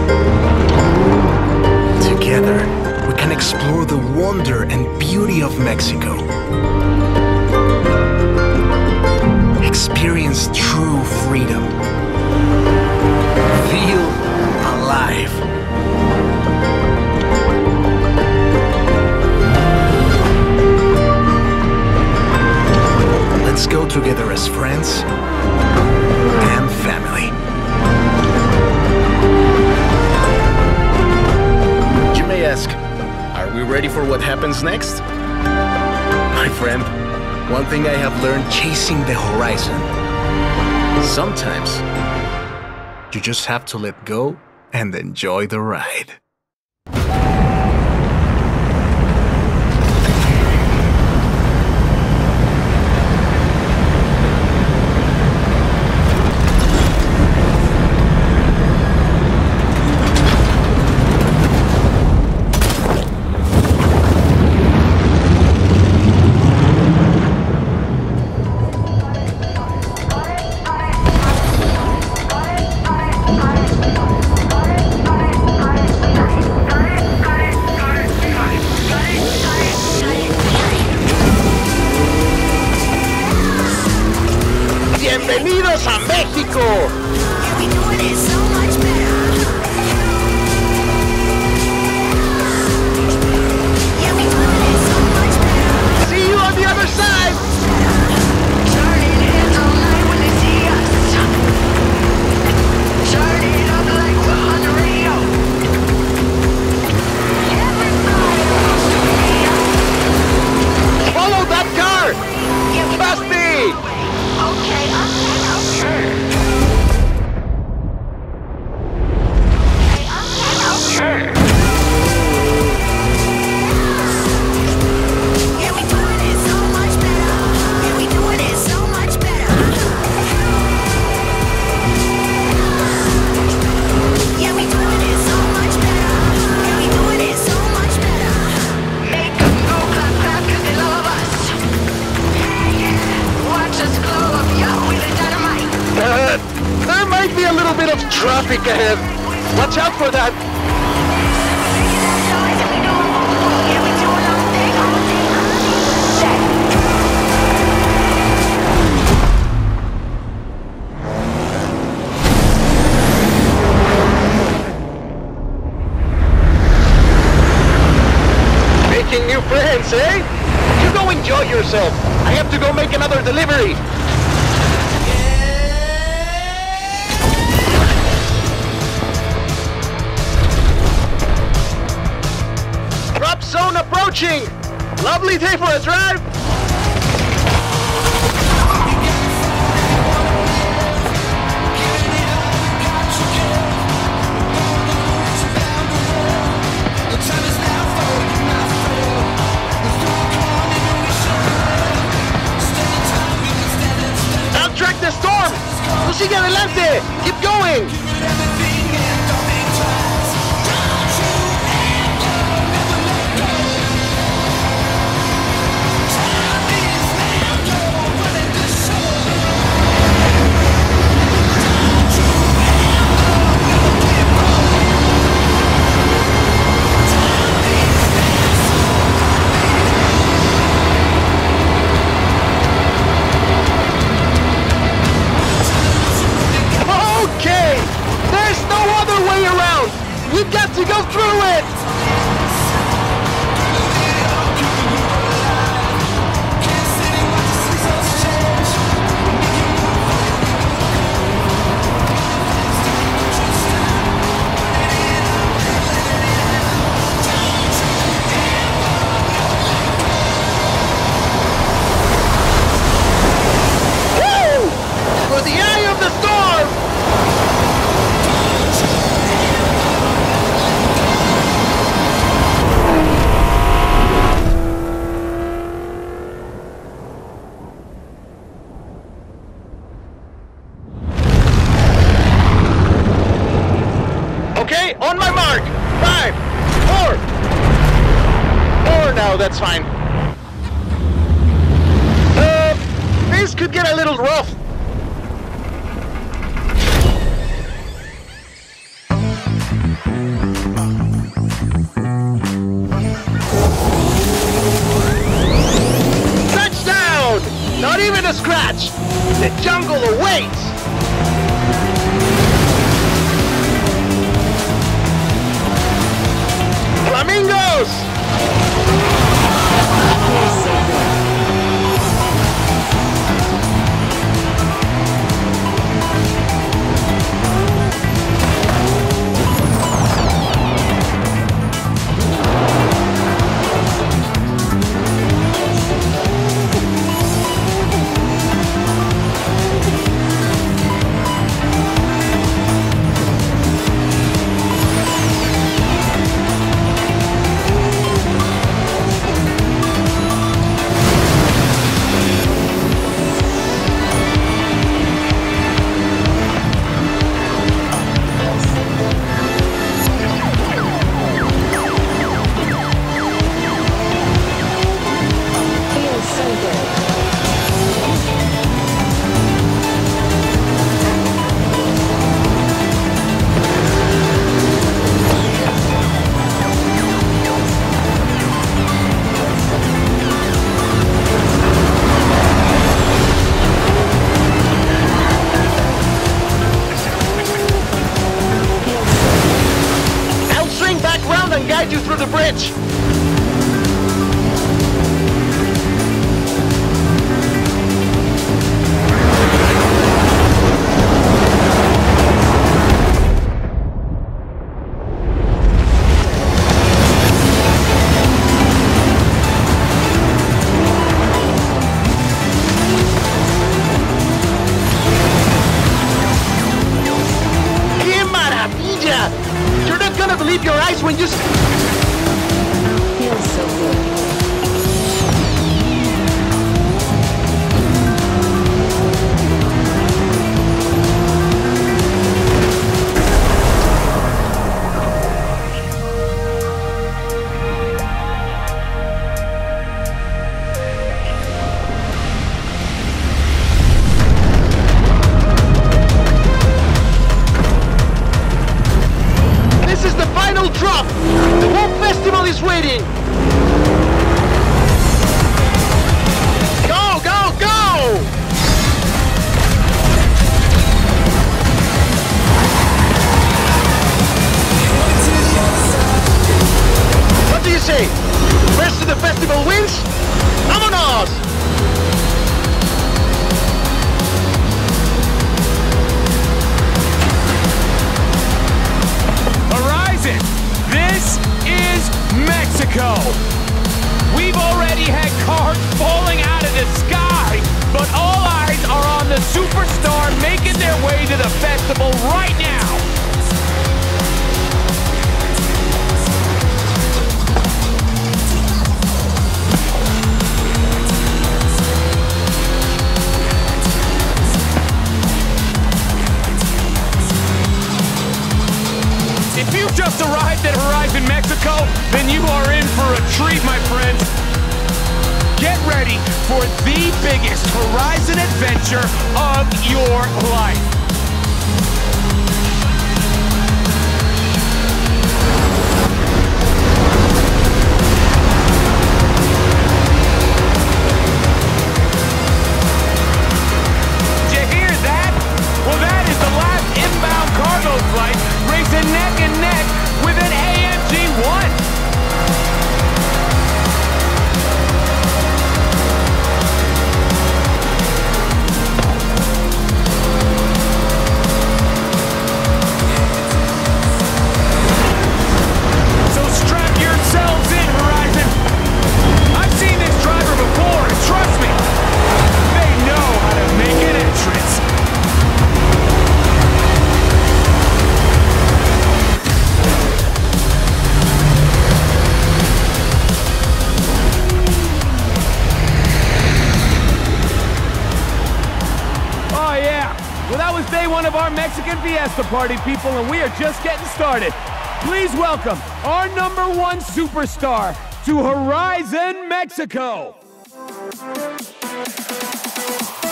Together, we can explore the wonder and beauty of Mexico. Experience true freedom. Feel alive. Let's go together as friends and family. You may ask, are we ready for what happens next? My friend, one thing I have learned chasing the horizon. Sometimes, you just have to let go and enjoy the ride. ¡Bienvenidos a México! See you on the other side! Follow that car! Past me! Okay. There might be a little bit of traffic ahead. Watch out for that. Making new friends, eh? You go enjoy yourself. I have to go make another delivery. Drop zone approaching! Lovely day for a drive! Don't track the storm! Tú sigue adelante! Keep going! We've got to go through it! Woo! For the eye of the storm! Okay, on my mark. 5, 4. 4 now, that's fine. This could get a little rough. Touchdown! Not even a scratch! The jungle awaits! Flamingos! And guide you through the bridge. ¡Qué maravilla! You're not gonna believe your eyes when you... Feels so good. This is the final drop! The whole festival is waiting! Go, go, go! What do you say? First to the festival wins? ¡Vámonos! Horizon, this is Mexico. We've already had cars falling out of the sky, but all eyes are on the superstar making their way to the festival right now. If you just arrived at Horizon Mexico, then you are in for a treat, my friend. Get ready for the biggest Horizon adventure of your life. Did you hear that? Well, that is the last inbound cargo flight racing neck and neck with an AMG-1. So strap yourselves in, Horizon. I've seen this driver before, and trust me, they know how to make an entrance. Oh yeah, well that was day one of our Mexican Fiesta Party, people, and we are just getting started. Please welcome our #1 superstar to Horizon Mexico.